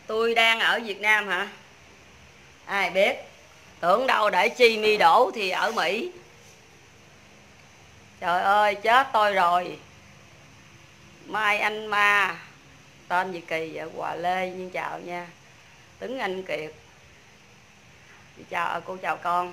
Tôi đang ở Việt Nam hả? Ai biết. Tưởng đâu để Chi Mi đổ thì ở Mỹ. Trời ơi chết tôi rồi. Mai Anh Ma. Tên gì kỳ vậy? Hòa Lê. Nhưng chào nha. Tuấn Anh Kiệt. Chào cô, chào con.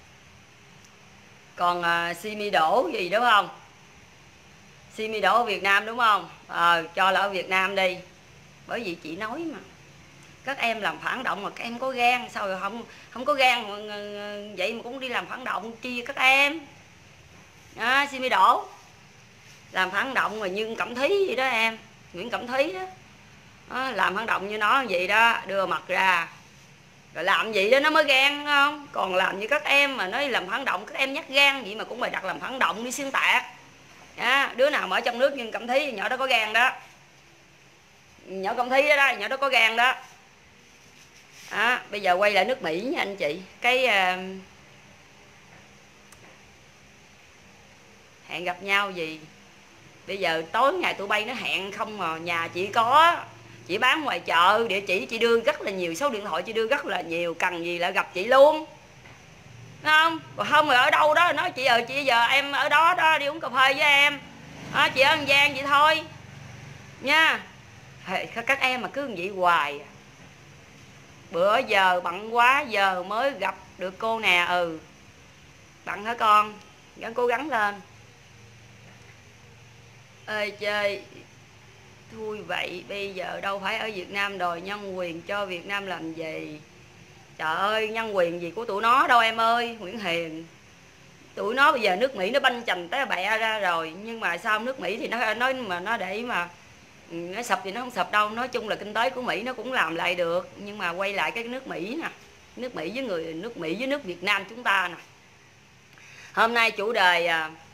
Còn Si Mi đổ gì đúng không? Si Mi đổ ở Việt Nam đúng không? Cho là ở Việt Nam đi. Bởi vì chị nói mà, các em làm phản động mà các em có gan, sao rồi không có gan vậy mà cũng đi làm phản động chi các em. Si Mi đổ làm phản động mà như Cẩm Thí vậy đó em, Nguyễn Cẩm Thí đó, làm phản động như nó vậy đó, đưa mặt ra rồi làm gì đó nó mới gan không. Còn làm như các em mà nói làm phản động, các em nhát gan vậy mà cũng bày đặt làm phản động đi xuyên tạc. Đứa nào mà ở trong nước như Cẩm Thí, nhỏ đó có gan đó, nhỏ Cẩm Thí đó, nhỏ đó có gan đó. Bây giờ quay lại nước Mỹ nha anh chị. Cái hẹn gặp nhau gì bây giờ tối ngày tụi bay nó hẹn không mà nhà chị bán ngoài chợ, địa chỉ chị đưa rất là nhiều, số điện thoại chị đưa rất là nhiều, cần gì lại gặp chị luôn, đúng không? Còn không rồi ở đâu đó nói chị giờ em ở đó đó đi uống cà phê với em, chị ở An Giang vậy thôi nha. Các em mà cứ như vậy hoài. Bữa giờ bận quá, giờ mới gặp được cô nè. Bận hả con? Gắng cố gắng lên. Ơi chơi thui vậy, bây giờ đâu phải ở Việt Nam đòi nhân quyền cho Việt Nam làm gì. Trời ơi, nhân quyền gì của tụi nó đâu em ơi, Nguyễn Hiền. Tụi nó bây giờ nước Mỹ nó banh chành té bẹ ra rồi, nhưng mà sao nước Mỹ thì nó nói mà nó để mà nó sập thì nó không sập đâu. Nói chung là kinh tế của Mỹ nó cũng làm lại được, nhưng mà quay lại cái nước Mỹ nè, nước Mỹ với nước Việt Nam chúng ta nè. Hôm nay chủ đề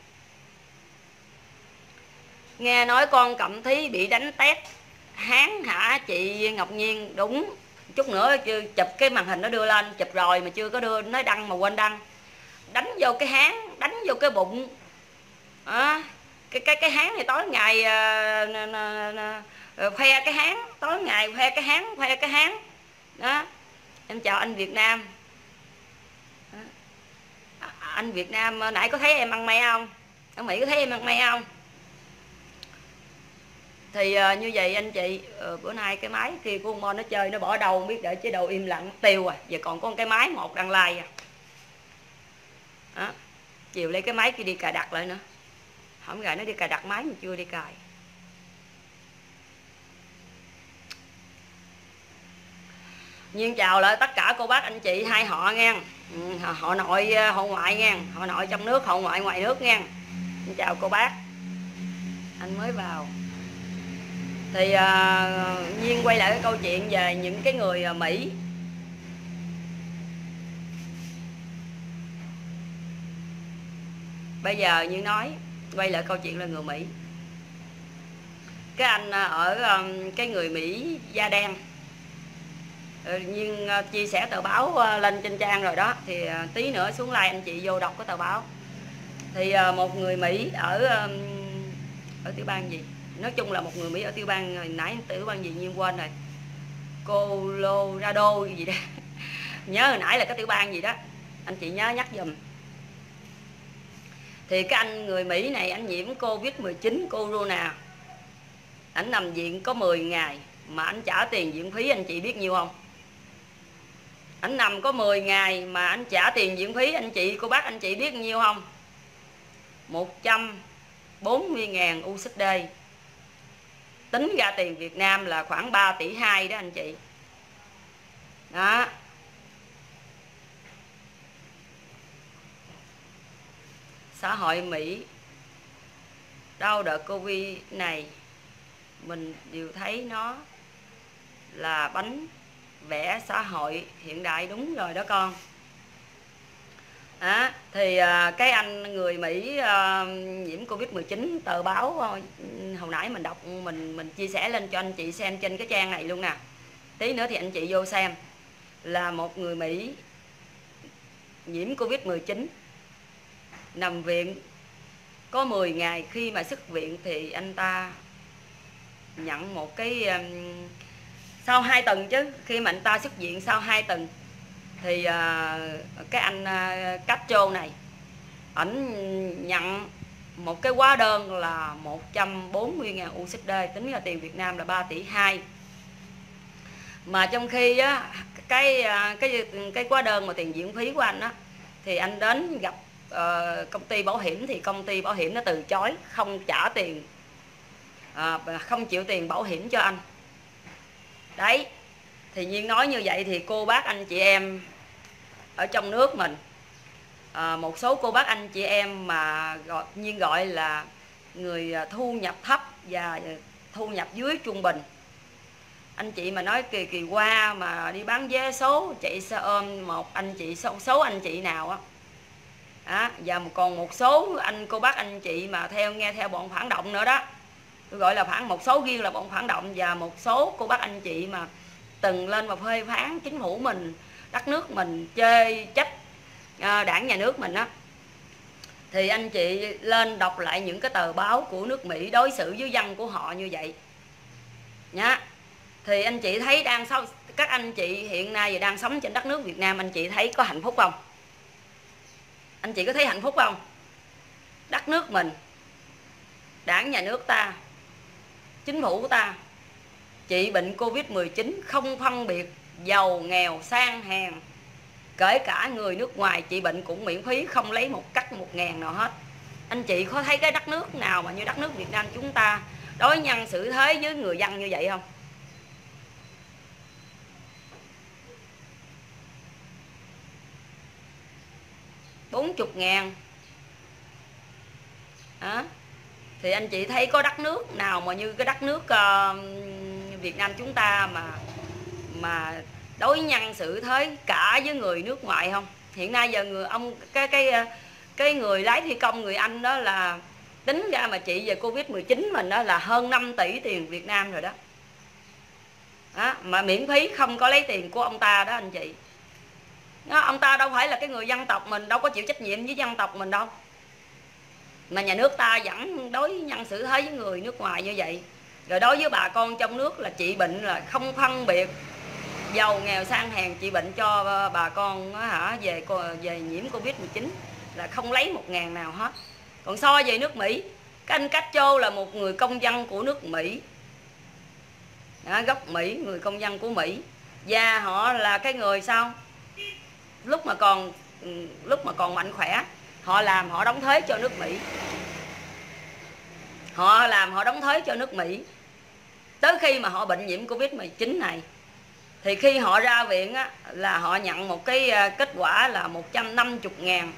nghe nói con Cẩm Thí bị đánh tét hán hả chị Ngọc Nhiên? Đúng, chút nữa chụp cái màn hình nó đưa lên, chụp rồi mà chưa có đưa, nói đăng mà quên đăng. Đánh vô cái hán, đánh vô cái bụng. Cái hán này tối ngày khoe cái hán, tối ngày khoe cái hán đó. Em chào anh Việt Nam. Anh Việt Nam nãy có thấy em ăn me không? Ở Mỹ có thấy em ăn me không? Thì như vậy anh chị, bữa nay cái máy kia của con Mon nó chơi, nó bỏ đâu không biết, để chế độ im lặng tiêu rồi. Giờ còn có cái máy một đang like chiều lấy cái máy kia đi cài đặt lại nữa. Không gài nó đi cài đặt máy mà chưa đi cài. Nhưng chào lại tất cả cô bác anh chị hai họ nghe, họ nội họ ngoại nghe, họ nội trong nước, họ ngoại ngoài nước nghe. Chào cô bác, anh mới vào. Thì Nhiên quay lại cái câu chuyện về những cái người Mỹ. Bây giờ như nói, quay lại câu chuyện là người Mỹ. Cái anh ở cái người Mỹ da đen, nhưng chia sẻ tờ báo lên trên trang rồi đó, thì tí nữa xuống like anh chị vô đọc cái tờ báo. Thì một người Mỹ ở tiểu bang gì, nói chung là một người Mỹ ở tiểu bang, hồi nãy tiểu bang gì Nhiên quên rồi, Colorado gì đó nhớ hồi nãy là cái tiểu bang gì đó, anh chị nhớ nhắc giùm. Thì cái anh người Mỹ này anh nhiễm Covid-19 corona, anh nằm viện có 10 ngày mà anh trả tiền viện phí, anh chị biết nhiêu không? Anh nằm có 10 ngày mà anh trả tiền viện phí, anh chị cô bác anh chị biết nhiêu không? 140.000 USD. Tính ra tiền Việt Nam là khoảng 3,2 tỷ đó anh chị. Đó. Xã hội Mỹ đau đợt Covid này mình đều thấy nó là bánh vẽ xã hội hiện đại, đúng rồi đó con. Thì cái anh người Mỹ nhiễm Covid-19, tờ báo hồi nãy mình đọc, mình chia sẻ lên cho anh chị xem trên cái trang này luôn nè. Tí nữa thì anh chị vô xem, là một người Mỹ nhiễm Covid-19 nằm viện có 10 ngày. Khi mà xuất viện thì anh ta nhận một cái sau 2 tuần chứ, khi mà anh ta xuất viện sau 2 tuần thì cái anh Castro này ảnh nhận một cái hóa đơn là 140.000 USD, tính ra tiền Việt Nam là 3,2 tỷ. Mà trong khi á, cái hóa đơn mà tiền viện phí của anh á, thì anh đến gặp công ty bảo hiểm, thì công ty bảo hiểm nó từ chối, không trả tiền, không chịu tiền bảo hiểm cho anh. Đấy, thì Nhiên nói như vậy thì cô bác anh chị em ở trong nước mình, một số cô bác anh chị em mà Nhiên gọi là người thu nhập thấp và thu nhập dưới trung bình, anh chị mà nói kỳ qua mà đi bán vé số, chạy xe ôm một anh chị, số anh chị nào á, và còn một số anh cô bác anh chị mà nghe theo bọn phản động nữa đó, tôi gọi là một số riêng là bọn phản động, và một số cô bác anh chị mà từng lên mà phê phán chính phủ mình, đất nước mình, chê trách đảng nhà nước mình á, thì anh chị lên đọc lại những cái tờ báo của nước Mỹ đối xử với dân của họ như vậy nhá. Thì anh chị thấy các anh chị hiện nay đang sống trên đất nước Việt Nam, anh chị thấy có hạnh phúc không? Anh chị có thấy hạnh phúc không? Đất nước mình, đảng nhà nước ta, chính phủ của ta trị bệnh Covid-19 không phân biệt giàu nghèo sang hèn, kể cả người nước ngoài trị bệnh cũng miễn phí, không lấy một cắt 1.000 nào hết. Anh chị có thấy cái đất nước nào mà như đất nước Việt Nam chúng ta đối nhân xử thế với người dân như vậy không? $40.000 thì anh chị thấy có đất nước nào mà như cái đất nước Việt Nam chúng ta mà đối nhân xử thế cả với người nước ngoài không? Hiện nay giờ cái người lái thi công người Anh đó là tính ra mà trị về Covid-19 mình đó là hơn 5 tỷ tiền Việt Nam rồi đó. Mà miễn phí, không có lấy tiền của ông ta đó anh chị. Ông ta đâu phải là cái người dân tộc mình, đâu có chịu trách nhiệm với dân tộc mình đâu, mà nhà nước ta vẫn đối nhân xử thế với người nước ngoài như vậy. Rồi đối với bà con trong nước là trị bệnh là không phân biệt giàu nghèo sang hèn, trị bệnh cho bà con về nhiễm Covid-19 là không lấy 1.000 nào hết. Còn so về nước Mỹ, cái anh Castro là một người công dân của nước Mỹ, gốc Mỹ, người công dân của Mỹ, và họ là cái người sao lúc mà còn mạnh khỏe, họ đóng thuế cho nước Mỹ, họ đóng thuế cho nước Mỹ. Tới khi mà họ bệnh nhiễm Covid-19 này thì khi họ ra viện á, là họ nhận một cái kết quả là 140.000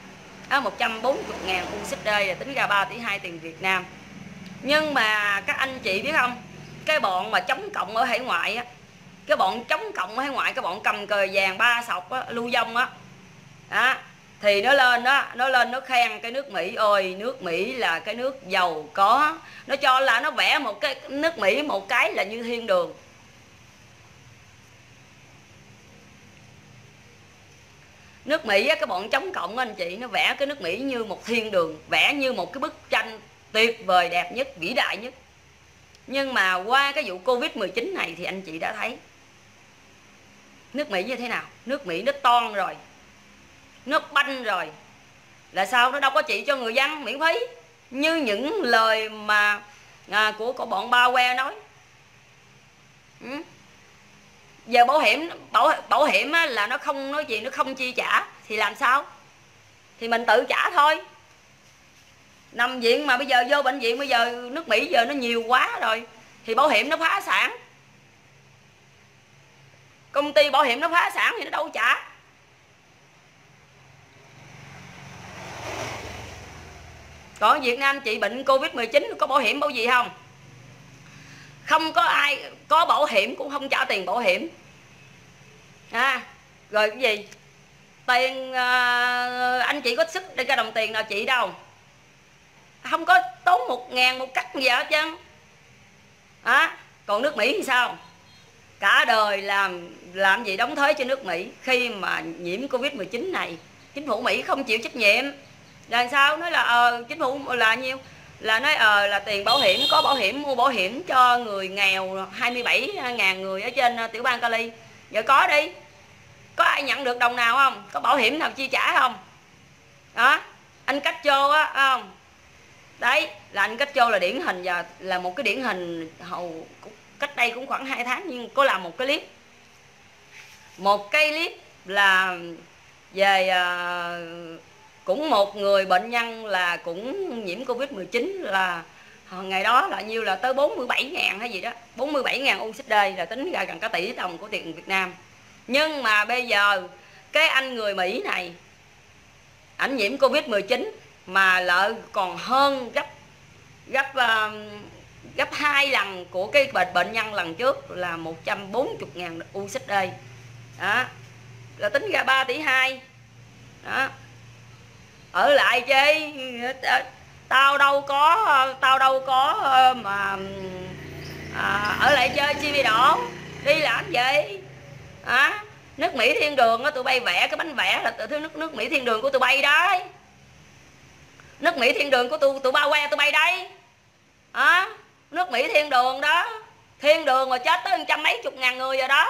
USD, là tính ra 3,2 tỷ tiền Việt Nam. Nhưng mà các anh chị biết không, cái bọn mà chống cộng ở hải ngoại á, cái bọn cầm cờ vàng ba sọc á, lưu vong á, thì nó lên nó khen cái nước Mỹ, ôi nước Mỹ là cái nước giàu có, nó cho là nó vẽ một cái nước Mỹ một cái là như thiên đường. Nước Mỹ á, cái bọn chống cộng anh chị, nó vẽ cái nước Mỹ như một thiên đường, vẽ như một cái bức tranh tuyệt vời, đẹp nhất, vĩ đại nhất. Nhưng mà qua cái vụ Covid-19 này thì anh chị đã thấy nước Mỹ như thế nào. Nước Mỹ nó toan rồi, nó banh rồi, là sao? Nó đâu có trị cho người dân miễn phí như những lời mà của bọn Bao Que nói. Giờ bảo hiểm là nó không nói gì, nó không chi trả thì làm sao? Thì mình tự trả thôi. Nằm viện mà bây giờ vô bệnh viện, bây giờ nước Mỹ giờ nó nhiều quá rồi thì bảo hiểm nó phá sản, công ty bảo hiểm nó phá sản thì nó đâu trả. Còn ở Việt Nam chị bệnh Covid-19 có bảo hiểm bảo gì không? Không có ai có bảo hiểm cũng không trả tiền bảo hiểm. Rồi cái gì? Tiền anh chị có sức để ra đồng tiền nào chị đâu. Không có tốn 1.000 một cắt gì hết trơn. Còn nước Mỹ thì sao? Cả đời làm gì đóng thuế cho nước Mỹ. Khi mà nhiễm Covid-19 này, chính phủ Mỹ không chịu trách nhiệm. Là sao? Nói là chính phủ là nhiêu? là nói là tiền bảo hiểm, có bảo hiểm, mua bảo hiểm cho người nghèo 27.000 người ở trên tiểu bang Cali. Giờ có đi, có ai nhận được đồng nào không? Có bảo hiểm nào chi trả không? Đó, anh Castro á, không? Đấy, là anh Castro là điển hình, và là một cái điển hình hầu cách đây cũng khoảng 2 tháng, nhưng có làm một cái clip. Một cái clip là về cũng một người bệnh nhân là cũng nhiễm Covid-19, là ngày đó là nhiêu, là tới 47.000 hay gì đó, 47.000 USD, là tính ra gần cả tỷ đồng của tiền Việt Nam. Nhưng mà bây giờ cái anh người Mỹ này, ảnh nhiễm Covid-19 mà lợi còn hơn gấp 2 lần của cái bệnh nhân lần trước là 140.000 USD. Đó, là tính ra 3,2 tỷ. Đó, ở lại chứ tao đâu có mà ở lại chơi chi bị đổ, đi làm gì. Nước Mỹ thiên đường á, tụi bay vẽ cái bánh vẽ là tự nước Mỹ thiên đường của tụi bay đấy. Nước Mỹ thiên đường của tụi bao que tụi bay đây. Nước Mỹ thiên đường đó, thiên đường mà chết tới 100 mấy chục ngàn người rồi đó.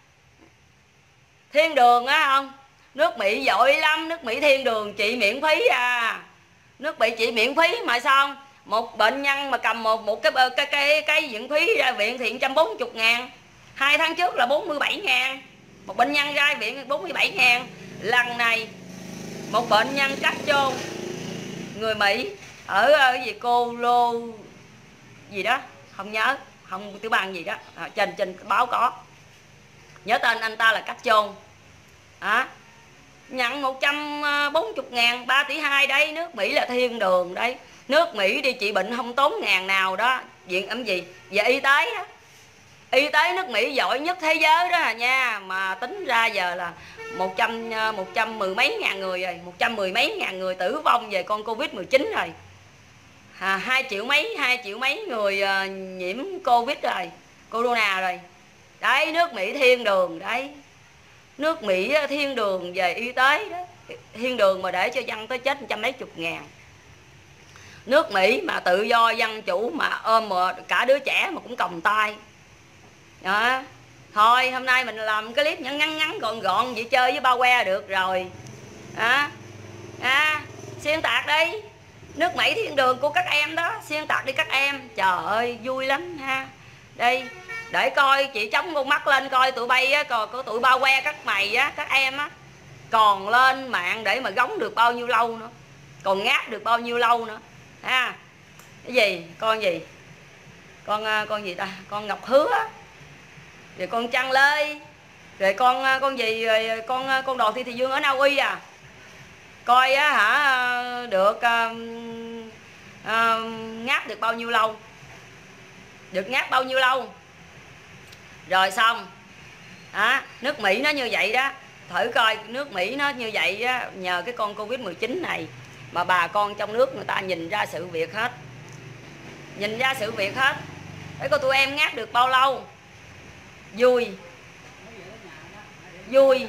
Thiên đường á không? Nước Mỹ giỏi lắm, nước Mỹ thiên đường trị miễn phí à. Nước Mỹ trị miễn phí mà sao? Một bệnh nhân mà cầm một cái viện phí ra viện thì 140.000. 2 tháng trước là 47.000. Một bệnh nhân ra viện 47.000. Lần này một bệnh nhân cắt chôn người Mỹ ở cái gì cô lô gì đó, không nhớ, không tiểu bang gì đó, trên báo có, nhớ tên anh ta là cắt chôn. Nhận 140.000, 3,2 tỷ đấy. Nước Mỹ là thiên đường đấy. Nước Mỹ đi trị bệnh không tốn ngàn nào đó. Viện gì về y tế đó. Y tế nước Mỹ giỏi nhất thế giới đó à nha. Mà tính ra giờ là 110 mấy ngàn người rồi, 110 mấy ngàn người tử vong về con Covid-19 rồi. 2 triệu mấy người nhiễm Covid rồi, Corona rồi. Đấy, nước Mỹ thiên đường đấy. Nước Mỹ thiên đường về y tế đó. Thiên đường mà để cho dân tới chết 100 mấy chục ngàn. Nước Mỹ mà tự do dân chủ mà ôm mà cả đứa trẻ mà cũng còng tay đó. Thôi hôm nay mình làm cái clip ngắn gọn gọn vậy chơi với bao que được rồi. Xuyên tạc đi. Nước Mỹ thiên đường của các em đó, xuyên tạc đi các em. Trời ơi vui lắm ha. Đây để coi, chị chống con mắt lên coi tụi bay á, còn có tụi bao que các mày á, các em á, còn lên mạng để mà gống được bao nhiêu lâu nữa, còn ngáp được bao nhiêu lâu nữa ha. Cái gì con gì, con gì ta, con Ngọc Hứa, rồi con Trăng Lê, rồi con gì, rồi con Đò Thị Dương ở Na Uy à. Coi á hả, được ngáp được bao nhiêu lâu, được ngáp bao nhiêu lâu rồi xong. Nước Mỹ nó như vậy đó. Thử coi nước Mỹ nó như vậy á, nhờ cái con Covid-19 này mà bà con trong nước người ta nhìn ra sự việc hết. Nhìn ra sự việc hết. Để coi tụi em ngáp được bao lâu. Vui. Vui.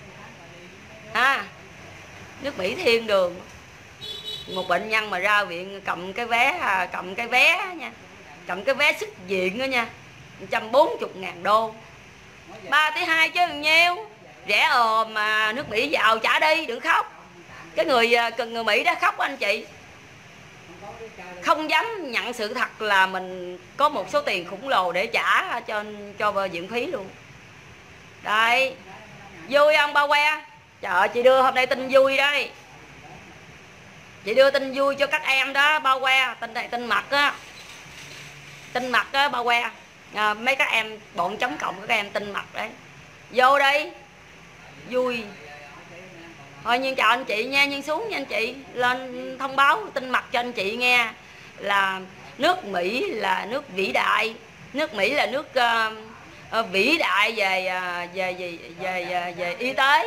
Nước Mỹ thiên đường. Một bệnh nhân mà ra viện cầm cái vé nha, cầm cái vé xuất viện đó nha, 140.000 đô. 3,2 tỷ chứ nhiêu. Rẻ mà nước Mỹ giàu trả đi, đừng khóc. Cái người Mỹ đó khóc anh chị. Không dám nhận sự thật là mình có một số tiền khổng lồ để trả cho viện phí luôn. Đây. Vui không bao que? Trời ơi, chị đưa hôm nay tin vui đây. Chị đưa tin vui cho các em đó bao que. Tin này tin mặt á. Tin mặt á bao que. Mấy các em bọn chống cộng các em tin mặt đấy. Vô đây. Vui. Thôi nhưng chào anh chị nha, nhưng xuống nha anh chị. Lên thông báo tin mặt cho anh chị nghe là nước Mỹ là nước vĩ đại. Nước Mỹ là nước vĩ đại về y tế.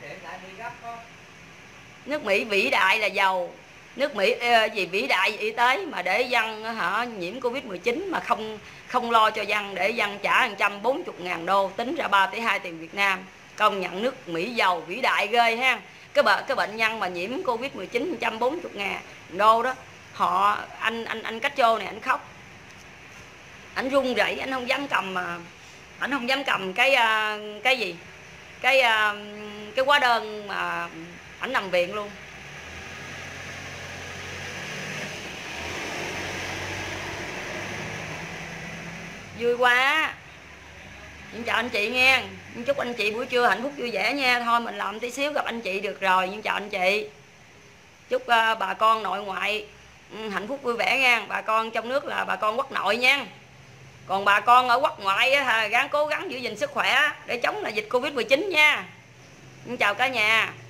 Nước Mỹ vĩ đại là giàu. Nước Mỹ vĩ đại về y tế mà để dân nhiễm Covid-19 mà không lo cho dân, để dân trả 140.000 đô, tính ra 3,2 tỷ tiền Việt Nam. Công nhận nước Mỹ giàu vĩ đại ghê ha. Cái bệnh nhân mà nhiễm Covid-19 140.000 đô đó, anh Cách Trô này anh khóc, anh run rẩy, anh không dám cầm mà anh không dám cầm cái gì, cái hóa đơn mà ảnh nằm viện luôn. Vui quá. Xin chào anh chị nha, chúc anh chị buổi trưa hạnh phúc vui vẻ nha. Thôi mình làm tí xíu gặp anh chị được rồi. Nhưng chào anh chị, chúc bà con nội ngoại hạnh phúc vui vẻ nha. Bà con trong nước là bà con quốc nội nha, còn bà con ở quốc ngoại á, gắng cố gắng giữ gìn sức khỏe để chống lại dịch Covid-19 nha. Xin chào cả nhà.